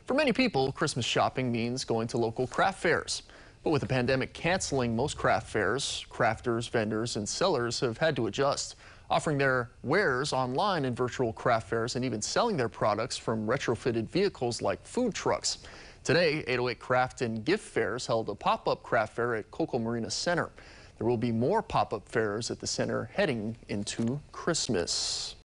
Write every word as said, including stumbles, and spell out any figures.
For many people, Christmas shopping means going to local craft fairs. But with the pandemic canceling most craft fairs, crafters, vendors, and sellers have had to adjust, offering their wares online in virtual craft fairs and even selling their products from retrofitted vehicles like food trucks. Today, eight oh eight Craft and Gift Fairs held a pop-up craft fair at Koko Marina Center. There will be more pop-up fairs at the center heading into Christmas.